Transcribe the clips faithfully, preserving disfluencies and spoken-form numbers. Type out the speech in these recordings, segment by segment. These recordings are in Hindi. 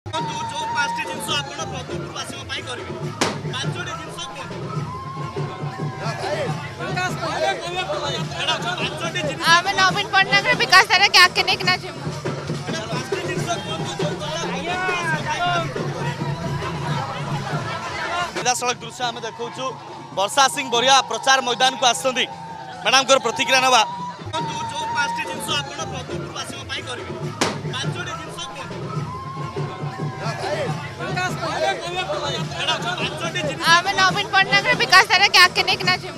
जो पांचटी जिनस आपण प्रवासी पाई करिवे पांचटी जिनस आमे नवीन पटनायक विकास धारा क्या के नेकना छै सड़क दृश्य आम देखु वर्षा सिंह बरिया प्रचार मैदान को आसती मैडम को प्रतिक्रिया नवा जो पांचटी जिनस आपण प्रवासी पाई करिवे पांचटी जिनस आमे नवीन पटनायक विकास धारा क्या के नेकना छै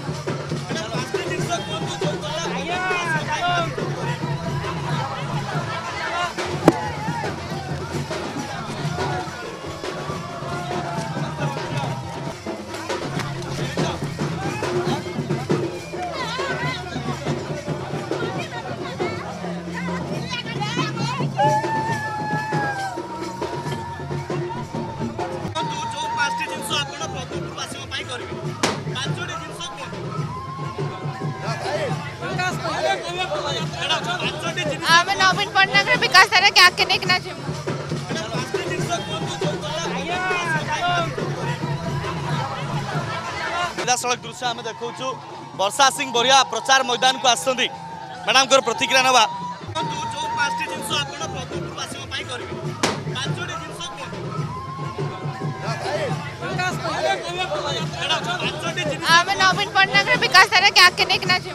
आमे नवीन पटनायक विकास धारा क्या के नेकना छै सड़क दृश्य आम देखु वर्षा सिंह बरिया प्रचार मैदान को आसती मैडम को प्रतिक्रिया नवा जो पांचटी जिनस आपण प्रवासी पाई करिवे पांचटी जिनस आमे नवीन पटनायक विकास धारा क्या के नेकना छै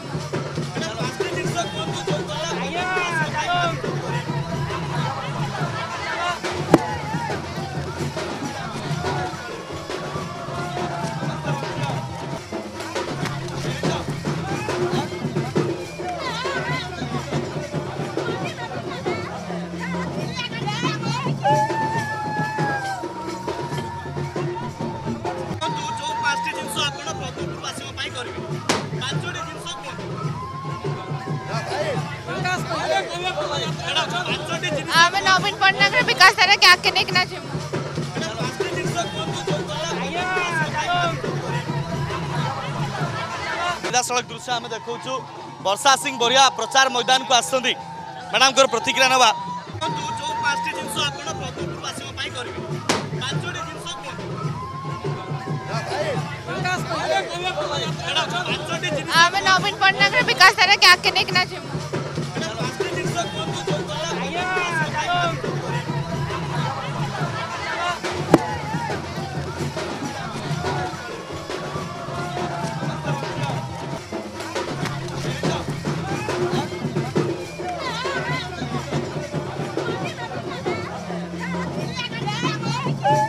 आमे नवीन पटनायक विकास धारा क्या के नेकना छै सड़क दृश्य आम देखु वर्षा सिंह बरिया प्रचार मैदान को आसती मैडम को प्रतिक्रिया नवा जो पांचटी जिनस आपण प्रवासी पाई करिवे पांचटी जिनस आमे नवीन पटनायक विकास धारा क्या के नेकना छै Thank you.